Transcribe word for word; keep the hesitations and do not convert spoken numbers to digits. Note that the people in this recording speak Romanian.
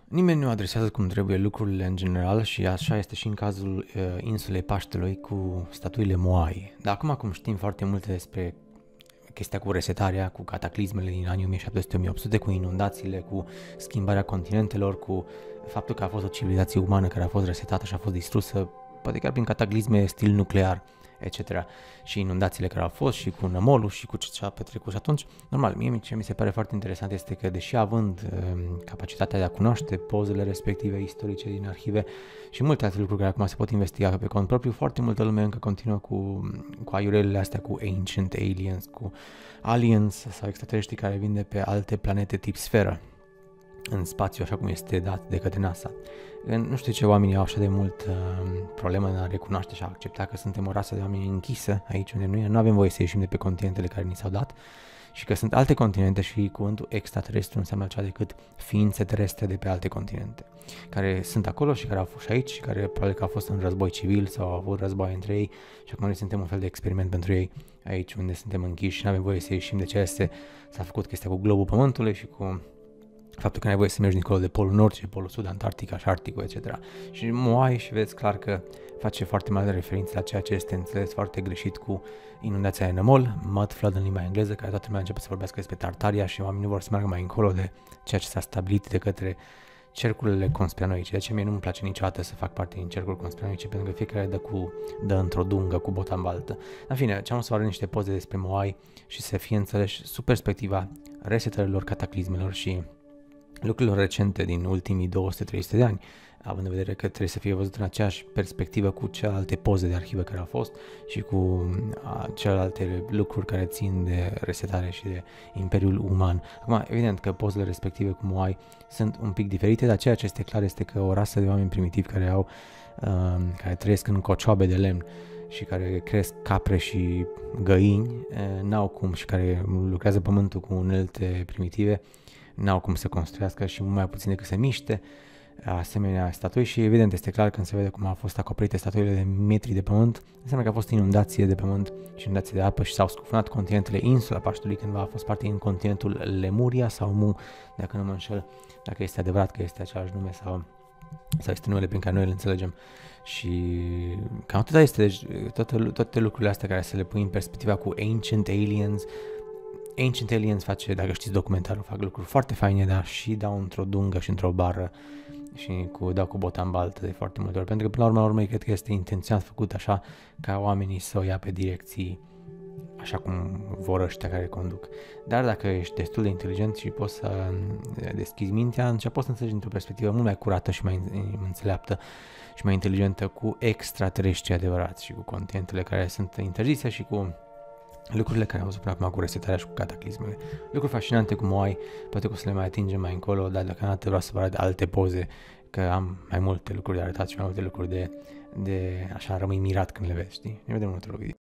Nimeni nu adresează cum trebuie lucrurile în general și așa este și în cazul uh, insulei Paștelui cu statuile Moai. Dar acum, cum știm foarte multe despre chestia cu resetarea, cu cataclismele din anii o mie șapte sute - o mie opt sute, cu inundațiile, cu schimbarea continentelor, cu faptul că a fost o civilizație umană care a fost resetată și a fost distrusă, poate chiar prin cataclisme stil nuclear, et cetera. Și inundațiile care au fost și cu nămolul și cu ce s-a petrecut. Și atunci, normal, mie ce mi se pare foarte interesant este că, deși având um, capacitatea de a cunoaște pozele respective istorice din arhive și multe alte lucruri care acum se pot investiga pe cont propriu, foarte multă lume încă continuă cu, cu aiurelele astea cu ancient aliens, cu aliens sau extraterestri care vin de pe alte planete tip sferă în spațiu, așa cum este dat de către NASA. Nu știu ce oamenii au așa de mult uh, problemă în a recunoaște și a accepta că suntem o rasă de oameni închisă aici unde nu, nu avem voie să ieșim de pe continentele care ni s-au dat și că sunt alte continente și cuvântul extraterestru nu înseamnă altceva decât ființe terestre de pe alte continente, care sunt acolo și care au fost și aici și care probabil că au fost în război civil sau au avut război între ei și acum noi suntem un fel de experiment pentru ei aici unde suntem închiși și nu avem voie să ieșim. De ce este, s-a făcut chestia cu globul Pământului și cu faptul că n-ai voie să mergi dincolo de Polul Nord și Polul Sud, Antarctica și Arcticul, et cetera. Și Moai și vezi clar că face foarte mare referință la ceea ce este înțeles foarte greșit cu inundația de nămol, mud flood în limba engleză, care toată lumea începe să vorbească despre Tartaria și oamenii nu vor să meargă mai încolo de ceea ce s-a stabilit de către cercurile conspiranoice. De aceea mie nu-mi place niciodată să fac parte din cercuri conspiranoice, pentru că fiecare dă, cu, dă într-o dungă cu bota în baltă. În fine, ce am să vă arăt niște poze despre Moai și să fie înțeles sub perspectiva resetărilor, cataclismelor și lucrurilor recente din ultimii două sute - trei sute de ani, având în vedere că trebuie să fie văzut în aceeași perspectivă cu celelalte poze de arhivă care au fost și cu a, celelalte lucruri care țin de resetare și de Imperiul Uman. Acum, evident că pozele respective cu Moai sunt un pic diferite, dar ceea ce este clar este că o rasă de oameni primitivi care au, uh, care trăiesc în cocioabe de lemn și care cresc capre și găini, uh, n-au cum, și care lucrează pământul cu unelte primitive, n-au cum să construiască și mult mai puțin decât să miște asemenea statui și evident este clar când se vede cum au fost acoperite statuile de metri de pământ, înseamnă că a fost inundație de pământ și inundație de apă și s-au scufunat continentele. Insula Paștelui cândva a fost parte din continentul Lemuria sau Mu, dacă nu mă înșel, dacă este adevărat că este același nume sau, sau este numele prin care noi îl înțelegem. Și cam atâta este, deci toate, toate lucrurile astea care să le pui în perspectiva cu Ancient Aliens. Ancient Aliens face, dacă știți documentarul, fac lucruri foarte faine, dar și dau într-o dungă și într-o bară și cu, dau cu bota în baltă de foarte multe ori, pentru că până la urmă, urmă cred că este intenționat făcut așa ca oamenii să o ia pe direcții așa cum vor ăștia care conduc. Dar dacă ești destul de inteligent și poți să deschizi mintea, atunci poți să înțelegi într-o perspectivă mult mai curată și mai înțeleaptă și mai inteligentă cu extraterestri adevărați și cu continentele care sunt interzise și cu lucrurile care au văzut până acum cu resetarea și cu cataclismele. Lucruri fascinante cum o ai, poate că o să le mai atingem mai încolo, dar deocamdată vreau să vă arăt alte poze, că am mai multe lucruri de arătat și mai multe lucruri de, de așa rămâi mirat când le vezi, știi? Ne vedem în următorul video.